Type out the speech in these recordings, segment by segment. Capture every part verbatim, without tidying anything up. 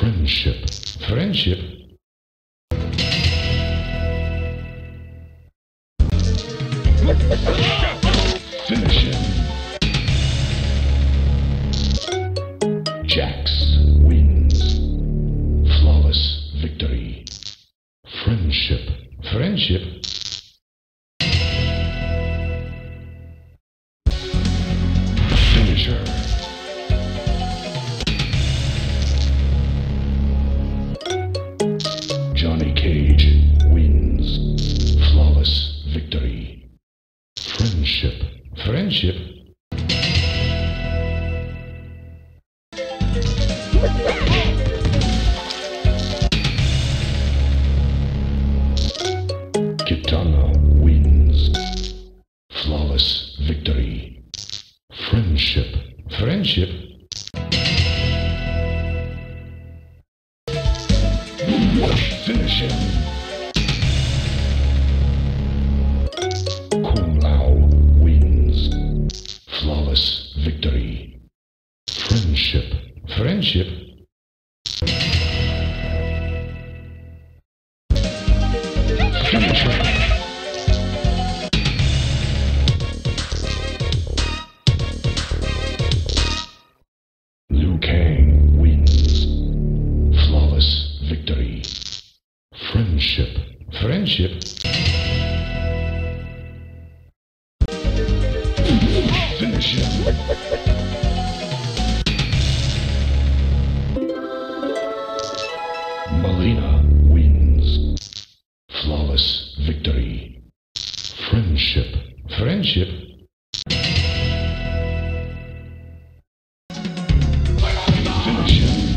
Friendship. Friendship. Finish him. Jax wins. Flawless victory. Friendship. Friendship. Finisher. Johnny Cage wins. Flawless victory. Friendship. Friendship. Kitana wins. Flawless victory. Friendship. Friendship. Finish him. Kung Lao wins. Flawless victory. Friendship. Friendship. Finish him. Liu Kang wins. Flawless victory. Friendship. Friendship. Finish him. Melina wins. Flawless victory. Friendship. Friendship. Finish him.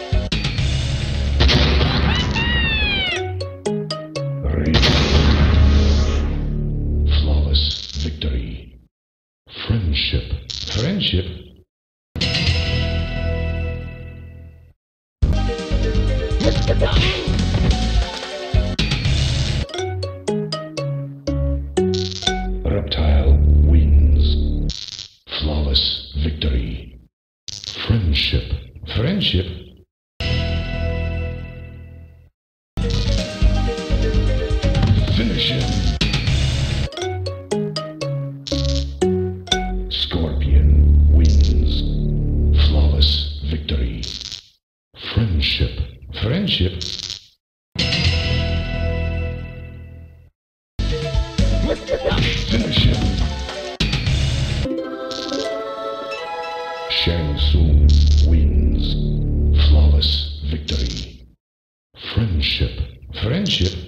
Flawless victory. Friendship. Friendship. Reptile wins. Flawless victory. Friendship. Friendship. Finish him. Scorpion wins. Flawless victory. Friendship. Friendship. Finish him. Shang Tsung wins. Flawless victory. Friendship. Friendship.